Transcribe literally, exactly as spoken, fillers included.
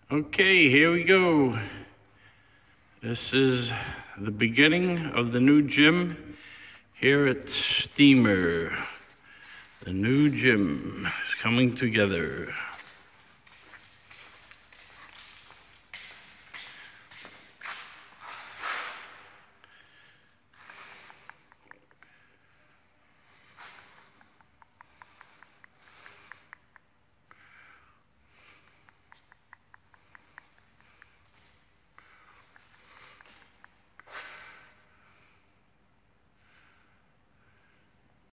Okay, here we go. This is the beginning of the new gym here at Steemer. The new gym is coming together.